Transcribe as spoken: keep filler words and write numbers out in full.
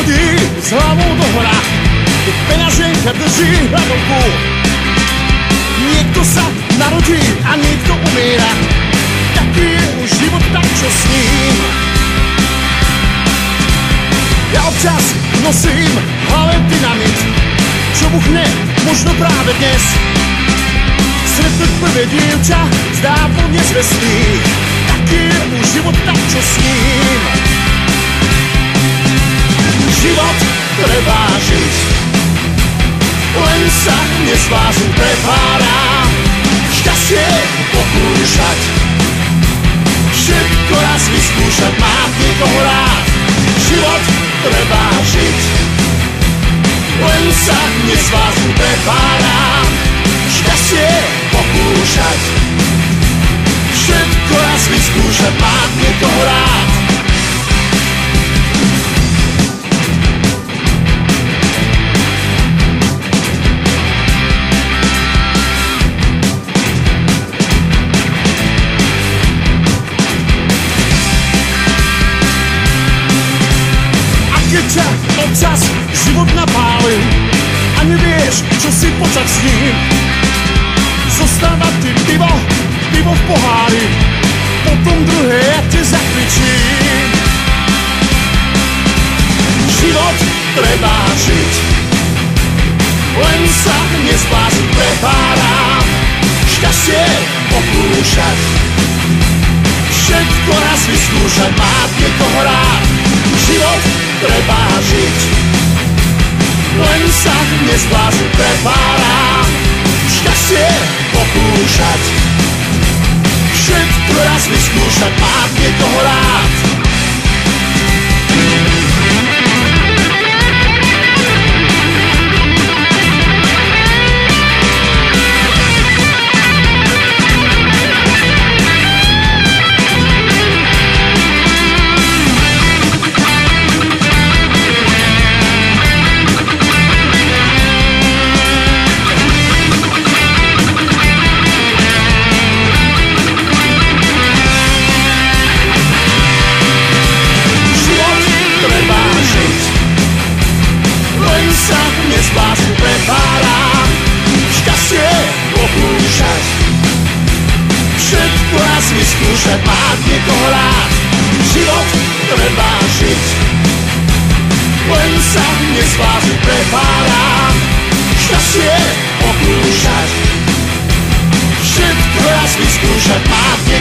chodí s hlavou do hora, keď peňaženka drží hladovku. Niekto sa narodí a niekto umiera, taký je už život, tak čo s ním. Ja občas nosím v hlave dynamit, čo buchne možno práve dnes. Stretnúť prvé dievča z dávno nezvestných, taký je už život, tak čo s ním. Život treba žiť, len sa nesvázu prepára, šťastie pokúšať, všetko raz vyskúšať, mám niekoho rád. Život treba žiť, len sa nesvázu prepára, šťastie pokúšať, všetko raz vyskúšať, mám niekoho rád. Keď ťa občas život napáli a nevieš, čo si počať s ním, zostáva ti pivo, pivo v pohári, potom druhé ja te zakričím. Život treba žiť, len sa nezbláziť prepáram, šťastie pokúšať, všetko raz vyskúšať, máť niekoho rád. Život treba žiť, len sa nezbláziť prepáram, šťastie pokúšať, všetko raz vyskúšať, máť niekoho rád. Nezbláziť prepáram, šťastie pokúšať, všetko raz vyskúšať, máť niekoho rád. Život treba žiť, len sa nezbláziť prepáram, šťastie pokúšať, všetko raz vyskúšať, máť niekoho rád.